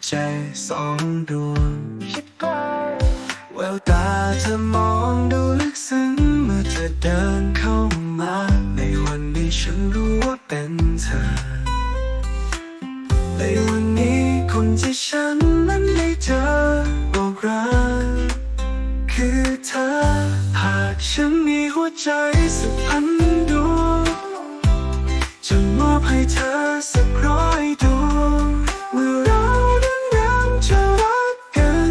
ใจสองดวงแววตาเธอมองดูลึกซึ้งเมื่อเธอเดินเข้ามาในวันนี้ฉันรู้ว่าเป็นเธอในวันนี้คนที่ฉันนั้นได้เจอบอกรักคือเธอหากฉันมีหัวใจสักพันดวงจะมอบให้เธอสัก100 ดวงเมื่อเรานั้นเริ่มจะรักกัน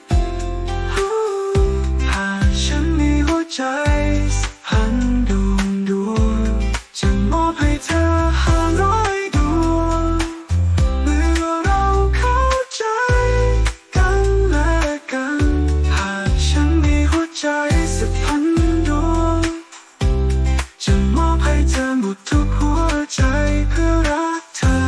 หากฉันมีหัวใจสักพันดวงจะมอบให้เธอ500 ดวงเมื่อเราเข้าใจกันและกันหากฉันมีหัวใจสักพันดวงจะมอบให้เธอหมดทุกหัวใจเพื่อรักเธอ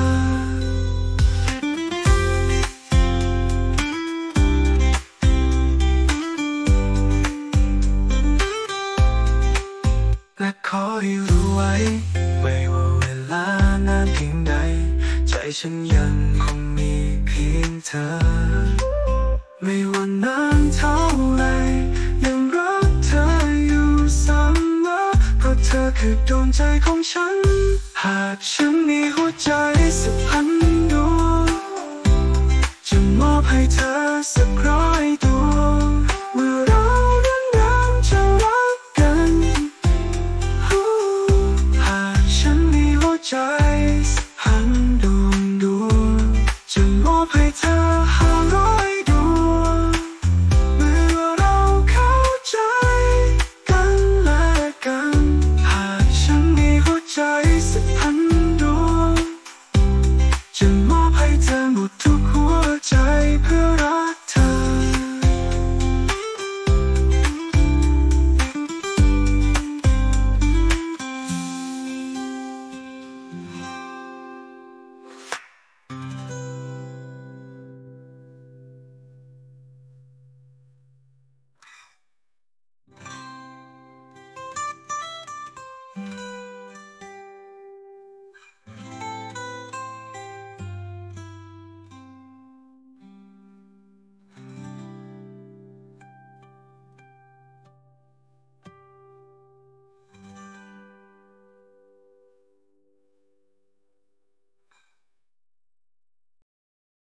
และขอให้รู้ไว้ไม่ว่าเวลานานเพียงใดใจฉันยังคงมีเพียงเธอไม่ว่านานเท่าไรยังรักเธออยู่เสมอเพราะเธอคือดวงใจของฉันหากฉันมีหัวใจสักพันดวงจะมอบให้เธอสัก100 ดวง